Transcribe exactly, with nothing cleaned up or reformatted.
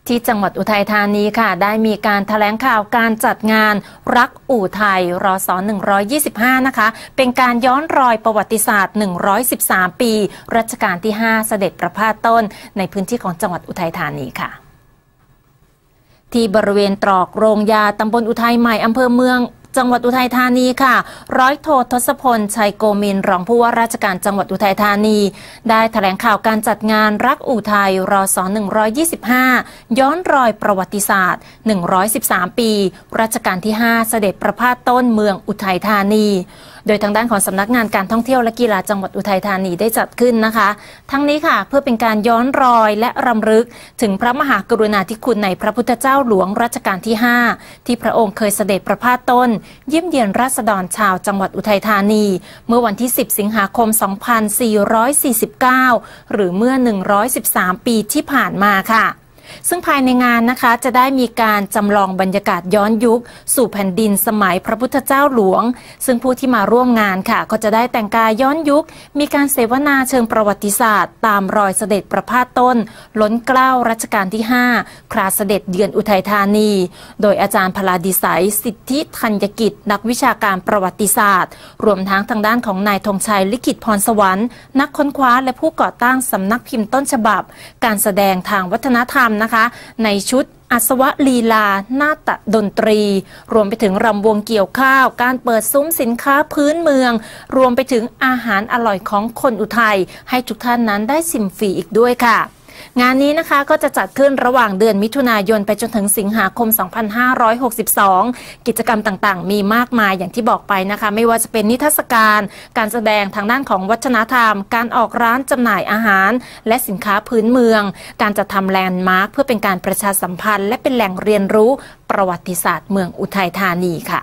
ที่จังหวัดอุทัยธานีค่ะได้มีการแถลงข่าวการจัดงานรักอู่ไทยรศหนึ่งร้อยยี่สิบห้านะคะเป็นการย้อนรอยประวัติศาสตร์หนึ่งร้อยสิบสามปีรัชกาลที่ห้าเสด็จประพาสต้นในพื้นที่ของจังหวัดอุทัยธานีค่ะที่บริเวณตรอกโรงยาตำบลอุทัยใหม่อำเภอเมืองจังหวัดอุทัยธานีค่ะร้อยโททศพลชัยโกมินทร์รองผู้ว่าราชการจังหวัดอุทัยธานีได้แถลงข่าวการจัดงานรักอู่ไทยรศหนึ่งร้อยยี่สิบห้าย้อนรอยประวัติศาสตร์หนึ่งร้อยสิบสามปีรัชกาลที่ห้าเสด็จประพาสต้นเมืองอุทัยธานีโดยทางด้านของสำนักงานการท่องเที่ยวและกีฬาจังหวัดอุทัยธานีได้จัดขึ้นนะคะทั้งนี้ค่ะเพื่อเป็นการย้อนรอยและรำลึกถึงพระมหากรุณาธิคุณในพระพุทธเจ้าหลวงรัชกาลที่ห้าที่พระองค์เคยเสด็จประพาสต้นเยี่ยมเยียนราษฎรชาวจังหวัดอุทัยธานีเมื่อวันที่สิบสิงหาคมสองพันสี่ร้อยสี่สิบเก้าหรือเมื่อหนึ่งร้อยสิบสามปีที่ผ่านมาค่ะซึ่งภายในงานนะคะจะได้มีการจำลองบรรยากาศย้อนยุคสู่แผ่นดินสมัยพระพุทธเจ้าหลวงซึ่งผู้ที่มาร่วมงานค่ะก็จะได้แต่งกายย้อนยุคมีการเสวนาเชิงประวัติศาสตร์ตามรอยเสด็จประพาสต้นล้นเกล้ารัชกาลที่ห้าคราเสด็จเยือนอุทัยธานีโดยอาจารย์พลาดิสัยสิทธิธัญกิจนักวิชาการประวัติศาสตร์รวมทั้งทางด้านของนายธงชัยลิขิตพรสวรรค์นักค้นคว้าและผู้ก่อตั้งสำนักพิมพ์ต้นฉบับการแสดงทางวัฒนธรรมนะคะในชุดอัศวลีลานาฏดนตรีรวมไปถึงรำวงเกี่ยวข้าวการเปิดซุ้มสินค้าพื้นเมืองรวมไปถึงอาหารอร่อยของคนอุทัยให้ทุกท่านนั้นได้ชิมฟรีอีกด้วยค่ะงานนี้นะคะก็จะจัดขึ้นระหว่างเดือนมิถุนายนไปจนถึงสิงหาคมสองพันห้าร้อยหกสิบสองกิจกรรมต่างๆมีมากมายอย่างที่บอกไปนะคะไม่ว่าจะเป็นนิทรรศการการแสดงทางด้านของวัฒนธรรมการออกร้านจำหน่ายอาหารและสินค้าพื้นเมืองการจัดทำแลนด์มาร์คเพื่อเป็นการประชาสัมพันธ์และเป็นแหล่งเรียนรู้ประวัติศาสตร์เมืองอุทัยธานีค่ะ